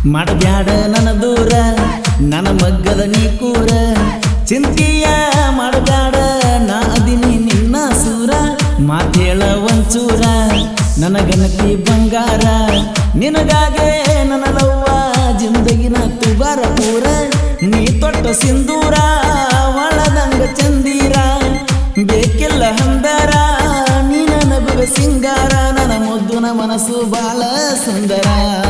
ಮಾಡಬ್ಯಾಡ ನನ್ನ ದೂರ ನನ್ನ ಮಗ್ಗದ ನೀ ಕೂರ ಚಿಂತೆಯ ಮಾಡಬ್ಯಾಡ ನಾ ಅದಿನಿ ನಿನ್ನ ಸೂರ ಮಾತೇಳ ಒಂಚೂರ ನನ್ನ ಗಣತಿ ಬಂಗಾರ ನಿನಗಾಗೆ ನನ್ನ ಲವ್ವ ಜಿಂದಗಿನ ತುಗಾರ ಪೂರ ನೀ ತೊಟ್ಟ ಸಿಂಧೂರ ಒಳದಂಗ ಚಂದೀರ ಬೇಕಿಲ್ಲ ಹಂದರ ನೀ ನನಗುವೆ ಸಿಂಗಾರ ನನ್ನ ಮುದ್ದುನ ಮನಸ್ಸು ಬಾಳ ಸುಂದರ